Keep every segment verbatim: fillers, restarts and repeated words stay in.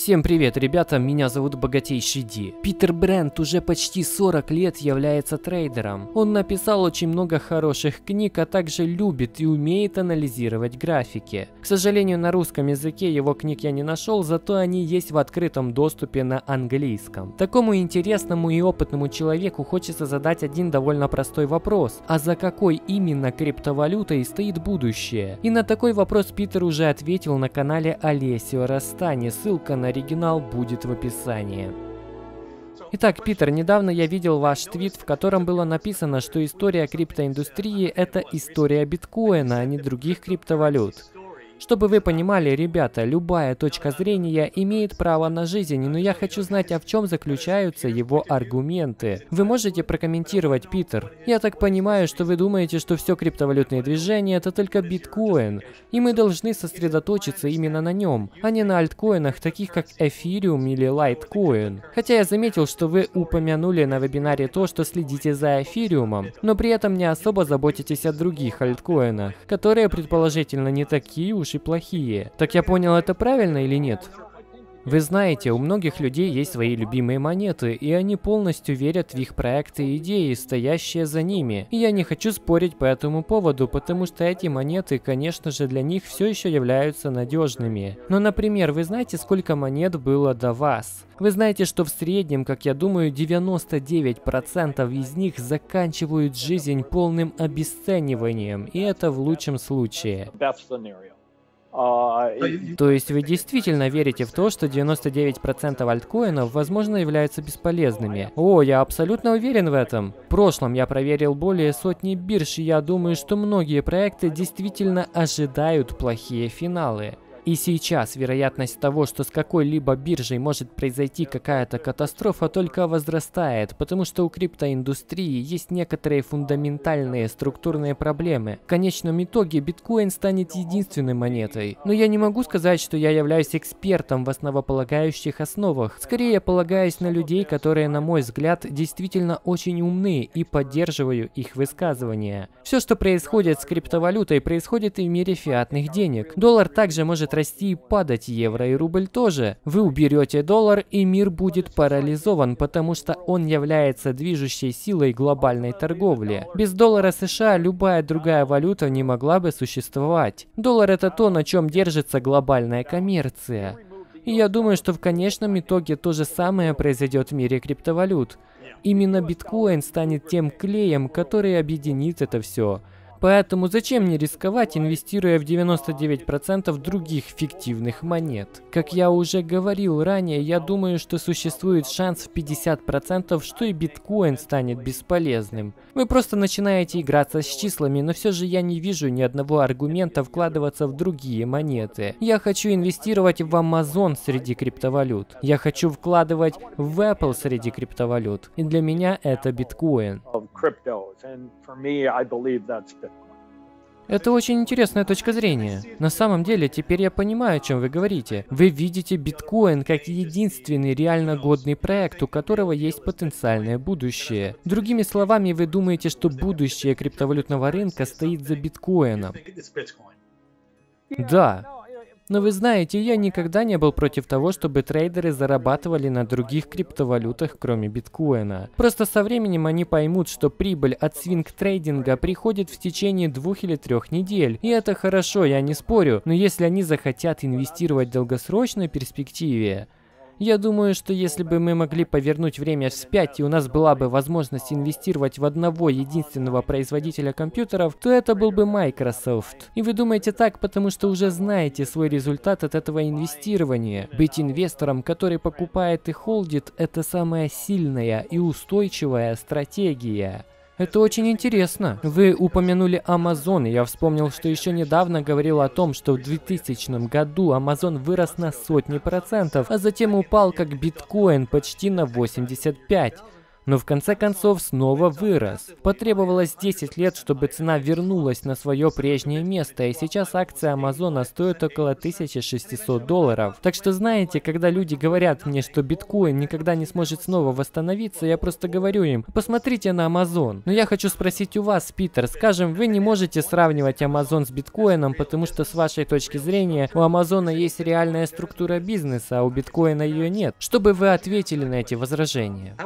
Всем привет, ребята, меня зовут Богатейший Ди. Питер Брент уже почти сорок лет является трейдером. Он написал очень много хороших книг, а также любит и умеет анализировать графики. К сожалению, на русском языке его книг я не нашел, зато они есть в открытом доступе на английском. Такому интересному и опытному человеку хочется задать один довольно простой вопрос. А за какой именно криптовалютой стоит будущее? И на такой вопрос Питер уже ответил на канале Алесио Растани. Ссылка на оригинал будет в описании. Итак, Питер, недавно я видел ваш твит, в котором было написано, что история криптоиндустрии – это история биткоина, а не других криптовалют. Чтобы вы понимали, ребята, любая точка зрения имеет право на жизнь, но я хочу знать, а в чем заключаются его аргументы. Вы можете прокомментировать, Питер? Я так понимаю, что вы думаете, что все криптовалютные движения – это только биткоин, и мы должны сосредоточиться именно на нем, а не на альткоинах, таких как Эфириум или Лайткоин. Хотя я заметил, что вы упомянули на вебинаре то, что следите за Эфириумом, но при этом не особо заботитесь о других альткоинах, которые предположительно не такие уж и плохие. Так я понял, это правильно или нет? Вы знаете, у многих людей есть свои любимые монеты, и они полностью верят в их проекты и идеи, стоящие за ними. И я не хочу спорить по этому поводу, потому что эти монеты, конечно же, для них все еще являются надежными. Но, например, вы знаете, сколько монет было до вас? Вы знаете, что в среднем, как я думаю, девяносто девять процентов из них заканчивают жизнь полным обесцениванием, и это в лучшем случае. То есть вы действительно верите в то, что девяносто девять процентов альткоинов, возможно, являются бесполезными? О, я абсолютно уверен в этом. В прошлом я проверил более сотни бирж, и я думаю, что многие проекты действительно ожидают плохие финалы. И сейчас вероятность того, что с какой-либо биржей может произойти какая-то катастрофа, только возрастает, потому что у криптоиндустрии есть некоторые фундаментальные структурные проблемы. В конечном итоге биткоин станет единственной монетой. Но я не могу сказать, что я являюсь экспертом в основополагающих основах. Скорее, я полагаюсь на людей, которые, на мой взгляд, действительно очень умны, и поддерживаю их высказывания. Все, что происходит с криптовалютой, происходит и в мире фиатных денег. Доллар также может расти и падать, евро и рубль тоже. Вы уберете доллар, и мир будет парализован, потому что он является движущей силой глобальной торговли. Без доллара США любая другая валюта не могла бы существовать. Доллар — это то, на чем держится глобальная коммерция. И я думаю, что в конечном итоге то же самое произойдет в мире криптовалют. Именно биткоин станет тем клеем, который объединит это все. Поэтому зачем мне рисковать, инвестируя в девяносто девять процентов других фиктивных монет? Как я уже говорил ранее, я думаю, что существует шанс в пятьдесят процентов, что и биткоин станет бесполезным. Вы просто начинаете играться с числами, но все же я не вижу ни одного аргумента вкладываться в другие монеты. Я хочу инвестировать в Amazon среди криптовалют. Я хочу вкладывать в Apple среди криптовалют. И для меня это биткоин. Это очень интересная точка зрения. На самом деле, теперь я понимаю, о чем вы говорите. Вы видите биткоин как единственный реально годный проект, у которого есть потенциальное будущее. Другими словами, вы думаете, что будущее криптовалютного рынка стоит за биткоином. Да. Но вы знаете, я никогда не был против того, чтобы трейдеры зарабатывали на других криптовалютах, кроме биткоина. Просто со временем они поймут, что прибыль от свинг-трейдинга приходит в течение двух или трех недель. И это хорошо, я не спорю, но если они захотят инвестировать в долгосрочной перспективе, я думаю, что если бы мы могли повернуть время вспять, и у нас была бы возможность инвестировать в одного единственного производителя компьютеров, то это был бы Microsoft. И вы думаете так, потому что уже знаете свой результат от этого инвестирования. Быть инвестором, который покупает и холдит, это самая сильная и устойчивая стратегия. Это очень интересно. Вы упомянули Amazon, и я вспомнил, что еще недавно говорил о том, что в двухтысячном году Amazon вырос на сотни процентов, а затем упал как биткоин почти на восемьдесят пять. но в конце концов снова вырос. Потребовалось десять лет, чтобы цена вернулась на свое прежнее место, и сейчас акция Амазона стоит около тысячи шестисот долларов. Так что знаете, когда люди говорят мне, что биткоин никогда не сможет снова восстановиться, я просто говорю им: посмотрите на Амазон. Но я хочу спросить у вас, Питер, скажем, вы не можете сравнивать Амазон с биткоином, потому что с вашей точки зрения у Амазона есть реальная структура бизнеса, а у биткоина ее нет. Что бы вы ответили на эти возражения?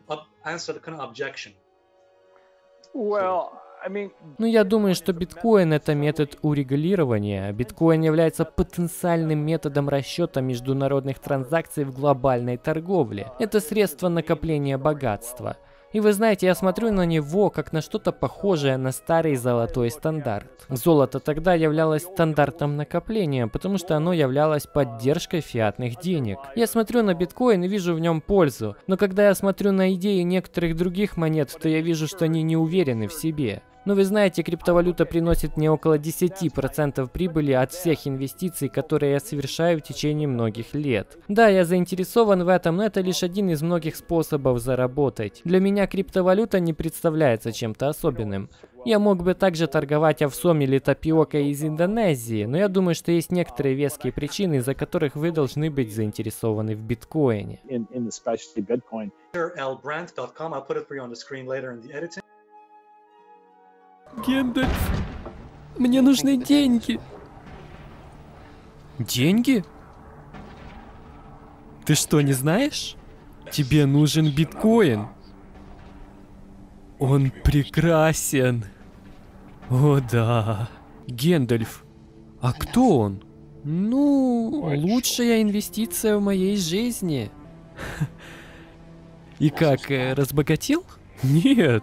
Ну, я думаю, что биткоин — это метод урегулирования. Биткоин является потенциальным методом расчета международных транзакций в глобальной торговле. Это средство накопления богатства. И вы знаете, я смотрю на него как на что-то похожее на старый золотой стандарт. Золото тогда являлось стандартом накопления, потому что оно являлось поддержкой фиатных денег. Я смотрю на биткоин и вижу в нем пользу, но когда я смотрю на идеи некоторых других монет, то я вижу, что они не уверены в себе. Но вы знаете, криптовалюта приносит мне около десяти процентов прибыли от всех инвестиций, которые я совершаю в течение многих лет. Да, я заинтересован в этом, но это лишь один из многих способов заработать. Для меня криптовалюта не представляется чем-то особенным. Я мог бы также торговать овсом или тапиокой из Индонезии, но я думаю, что есть некоторые веские причины, из-за которых вы должны быть заинтересованы в биткоине. Гэндальф, мне нужны деньги. Деньги? Ты что, не знаешь? Тебе нужен биткоин. Он прекрасен. О да. Гэндальф, а кто он? Ну, лучшая инвестиция в моей жизни. И как, э, разбогател? Нет.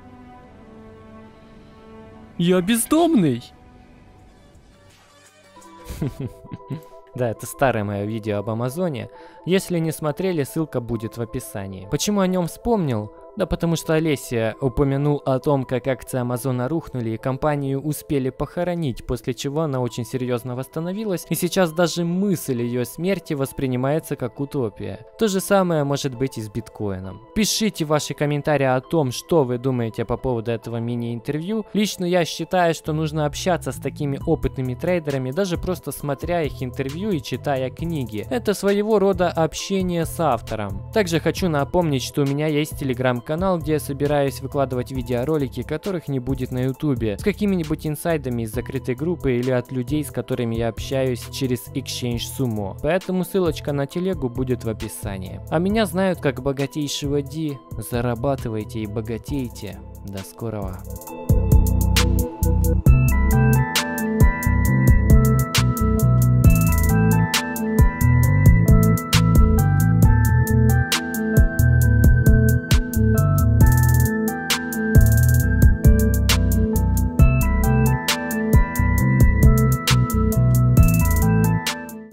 Я бездомный. Да, это старое мое видео об Амазоне. Если не смотрели, ссылка будет в описании. Почему о нем вспомнил? Да потому что Олеся упомянул о том, как акции Амазона рухнули и компанию успели похоронить, после чего она очень серьезно восстановилась, и сейчас даже мысль ее смерти воспринимается как утопия. То же самое может быть и с биткоином. Пишите ваши комментарии о том, что вы думаете по поводу этого мини-интервью. Лично я считаю, что нужно общаться с такими опытными трейдерами, даже просто смотря их интервью и читая книги. Это своего рода общение с автором. Также хочу напомнить, что у меня есть телеграм канал, где я собираюсь выкладывать видеоролики, которых не будет на ютубе, с какими-нибудь инсайдами из закрытой группы или от людей, с которыми я общаюсь через Exchange Sumo. Поэтому ссылочка на телегу будет в описании. А меня знают как богатейшего Ди. Зарабатывайте и богатейте. До скорого.